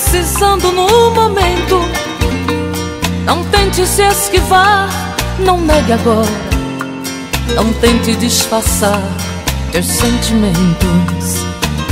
precisando no momento. Não tente se esquivar, não negue agora. Não tente disfarçar teus sentimentos.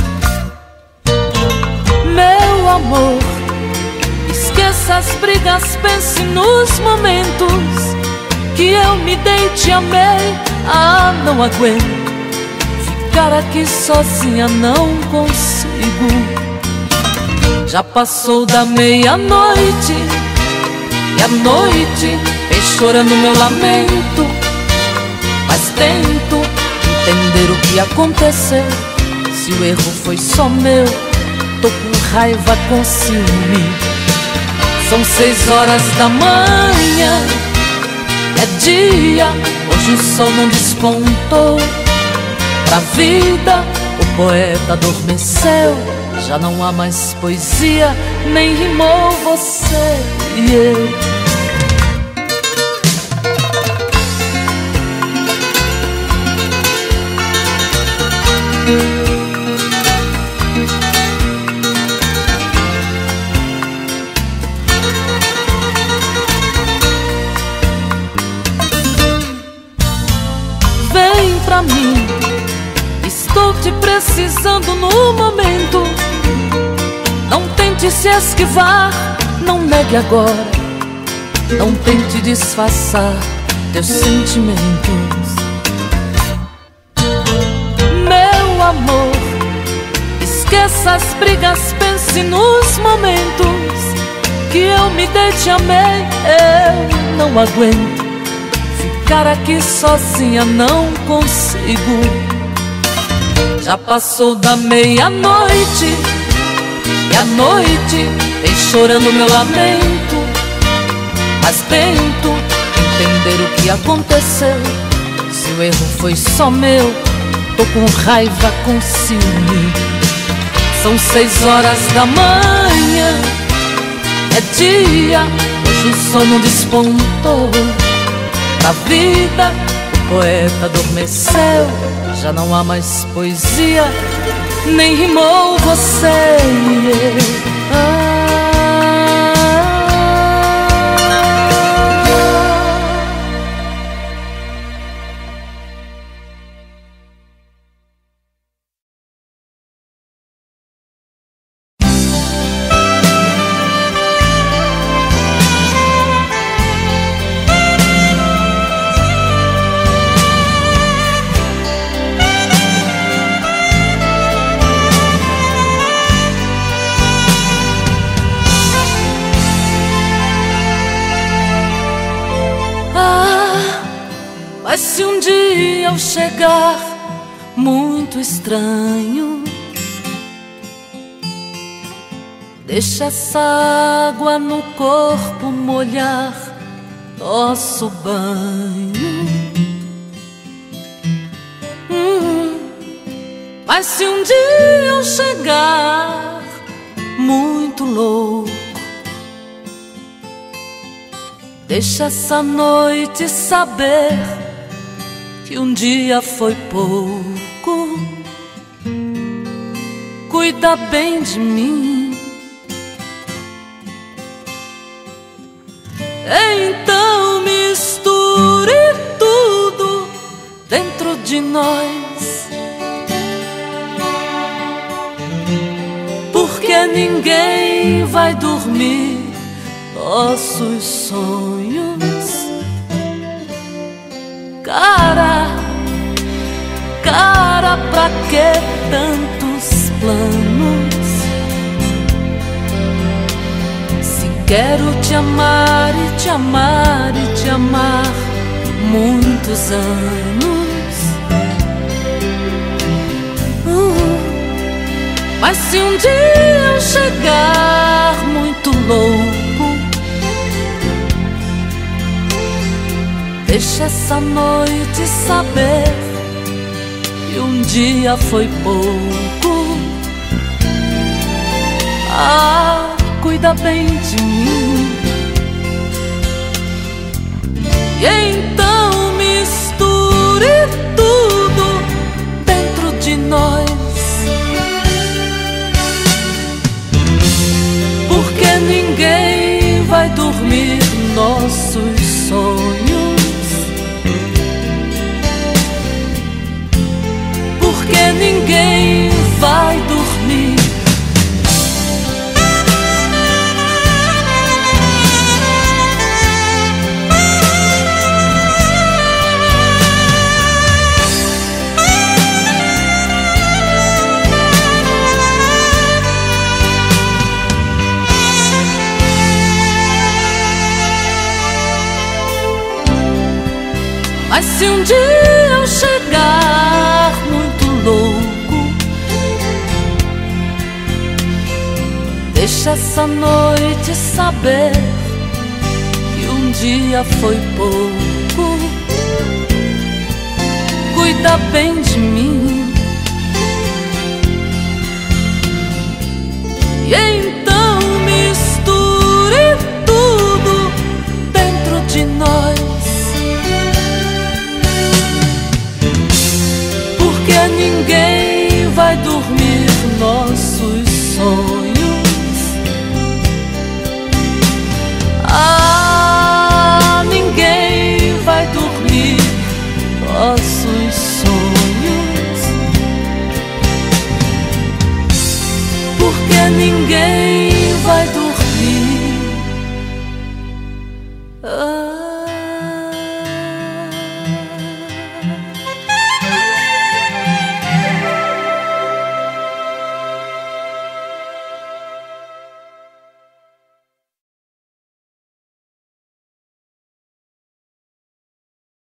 Meu amor, esqueça as brigas, pense nos momentos que eu me dei, te amei. Ah, não aguento ficar aqui sozinha, não consigo. Já passou da meia-noite e a noite vem chorando meu lamento. Mas tento entender o que aconteceu. Se o erro foi só meu, tô com raiva, com ciúme. São 6 horas da manhã, é dia, hoje o sol não despontou. Pra vida o poeta adormeceu. Já não há mais poesia, nem rimou você e eu. Vem pra mim, estou te precisando no momento. Não tente se esquivar, não negue agora. Não tente disfarçar teus sentimentos. Meu amor, esqueça as brigas, pense nos momentos que eu me dei, te amei. Eu não aguento ficar aqui sozinha, não consigo. Já passou da meia-noite e a noite vem chorando meu lamento. Mas tento entender o que aconteceu. Se o erro foi só meu, tô com raiva, com ciúme. São 6 horas da manhã, é dia, hoje o sol não despontou. Pra vida o poeta adormeceu. Já não há mais poesia, nem rimou você e eu. Mas se um dia eu chegar muito estranho, deixa essa água no corpo molhar nosso banho. Mas se um dia eu chegar muito louco, deixa essa noite saber que um dia foi pouco. Cuida bem de mim. Então misture tudo dentro de nós, porque ninguém vai dormir nossos sonhos. Cara, pra que tantos planos? Se quero te amar e te amar e te amar muitos anos. Mas se um dia eu chegar muito louco, deixa essa noite saber que um dia foi pouco. Ah, cuida bem de mim. E então misture tudo dentro de nós, Mas se um dia eu chegar muito louco, deixa essa noite saber que um dia foi pouco. Cuida bem de mim, e então misture tudo dentro de nós, porque ninguém